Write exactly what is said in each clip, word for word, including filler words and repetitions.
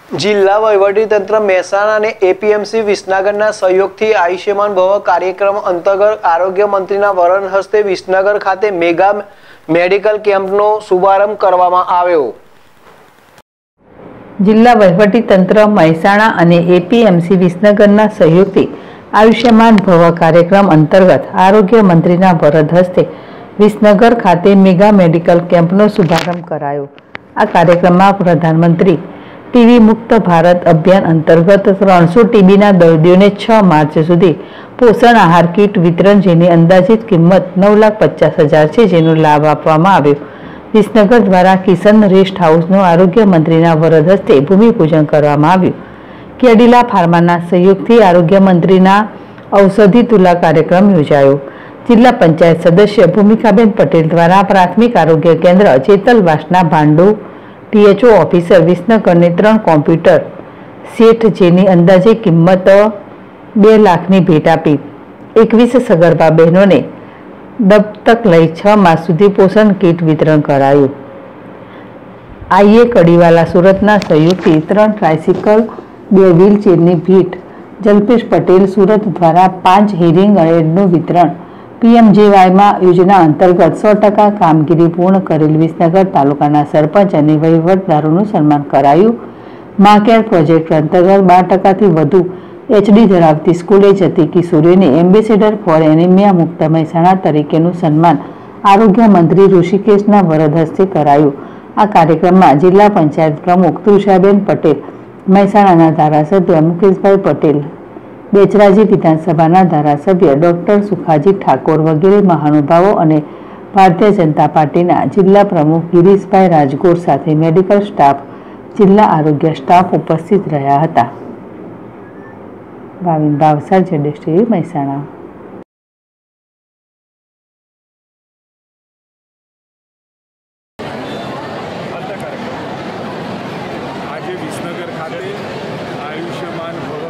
જિલ્લા વહીવટીતંત્ર મહેસાણા અને એપીએમસી વિસનગરના સહયોગથી આયુષ્યમાન ભવ કાર્યક્રમ અંતર્ગત આરોગ્ય મંત્રીના વરદ હસ્તે વિસનગર ખાતે મેગા મેડિકલ કેમ્પનો શુભારંભ કરવામાં આવ્યો। જિલ્લા વહીવટીતંત્ર મહેસાણા અને એપીએમસી વિસનગરના સહયોગથી આયુષ્યમાન ભવ કાર્યક્રમ અંતર્ગત આરોગ્ય મંત્રીના વરદ હસ્તે વિસનગર ખાતે મેગા મેડિકલ કેમ્પનો શુભારંભ કરાયો। આ કાર્યક્રમમાં પ્રધાનમંત્રી ટીબી મુક્ત ભારત અભિયાન અંતર્ગત ત્રણસો ટીબીના દર્દીઓને છ માર્ચ સુધી પોષણ આહાર કીટ વિતરણ, જેની અંદાજિત કિંમત નવ લાખ પચાસ હજાર છે, જેનો લાભ આપવામાં આવ્યો। વિસનગર દ્વારા કિશન રેસ્ટ હાઉસનું આરોગ્ય મંત્રીના વરદ હસ્તે ભૂમિપૂજન કરવામાં આવ્યું। કેડિલા ફાર્માના સહયોગથી આરોગ્ય મંત્રીના ઔષધિ તુલા કાર્યક્રમ યોજાયો। જિલ્લા પંચાયત સદસ્ય ભૂમિકાબેન પટેલ દ્વારા પ્રાથમિક આરોગ્ય કેન્દ્ર જેતલવાસના ભાંડુ ટીએચઓ ઓફિસર વિસનગરને ત્રણ કોમ્પ્યુટર સેટ, જેની અંદાજે કિંમત બે લાખની ભેટ આપી એકવીસ સગર્ભા બહેનોને દત્તક લઈ છ માસ સુધી પોષણ કીટ વિતરણ કરાયું। આઈએ કડીવાલા સુરતના સહયોગથી ત્રણ ટ્રાયસિકલ, બે વ્હીલચેરની ભેટ, જલ્પેશ પટેલ સુરત દ્વારા પાંચ હિયરિંગ એડનું વિતરણ, પીએમજેવાયમાં યોજના અંતર્ગત સો ટકા કામગીરી પૂર્ણ કરેલ વિસનગર તાલુકાના સરપંચ અને વહીવટદારોનું સન્માન કરાયું। મા કેર પ્રોજેક્ટ અંતર્ગત બાર ટકાથી વધુ એચડી ધરાવતી સ્કૂલે જતી કિશોરીઓને એમ્બેસેડર ફોર એનિમિયા મુક્ત મહેસાણા તરીકેનું સન્માન આરોગ્ય મંત્રી ઋષિકેશના વરદ હસ્તે કરાયું। આ કાર્યક્રમમાં જિલ્લા પંચાયત પ્રમુખ તૃષાબેન પટેલ, મહેસાણાના ધારાસભ્ય મુકેશભાઈ પટેલ, બેચરાજી વિધાનસભાના ધારાસભ્ય ડોક્ટર સુખાજી ઠાકોર વગેરે મહાનુભાવો અને ભારતીય જનતા પાર્ટીના જિલ્લા પ્રમુખ ગિરીશભાઈ રાજગોર સાથે મેડિકલ સ્ટાફ, જિલ્લા આરોગ્ય સ્ટાફ ઉપસ્થિત રહ્યા હતા। ભાવિન ભાવસાર, જેડેશ ટીવી, મહેસાણા। આજે વિસનગર ખાતે આયુષ્યમાન ભવ,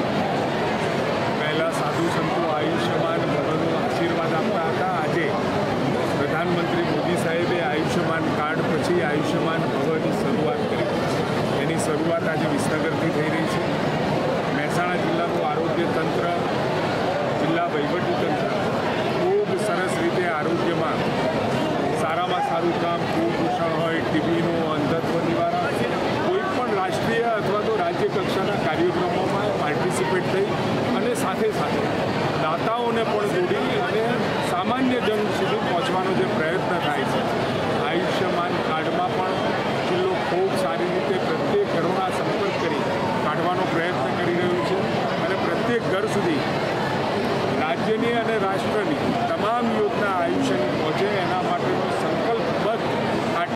પહેલા સાધુ સંતો આયુષ્યમાન ભવનો આશીર્વાદ આપતા હતા। આજે પ્રધાનમંત્રી મોદી સાહેબે આયુષ્યમાન કાર્ડ પછી આયુષ્યમાન ભવની શરૂઆત કરી। એની શરૂઆત આજે વિસનગરથી થઈ રહી છે। મહેસાણા જિલ્લાનું આરોગ્ય તંત્ર, જિલ્લા વહીવટીતંત્ર ખૂબ સરસ રીતે આરોગ્યમાં સારામાં સારું કામ, કુપોષણ હોય, ટીબીનું અંધત્વ નિવારણ, કોઈ પણ રાષ્ટ્રીય અથવા તો રાજ્ય કક્ષાના કાર્યક્રમોમાં પાર્ટિસિપેટ થઈ અને સાથે સાથે દાતાઓને પણ જોડી અને સામાન્ય જન સુધી પહોંચવાનો જે પ્રયત્ન થાય છે, આયુષ્યમાન કાર્ડમાં પણ જિલ્લો ખૂબ સારી રીતે પ્રત્યેક ઘરોના સંપર્ક કરી કાઢવાનો પ્રયત્ન કરી રહ્યું છે અને પ્રત્યેક ઘર સુધી રાજ્યની અને રાષ્ટ્રની તમામ યોજના આયુષ્યની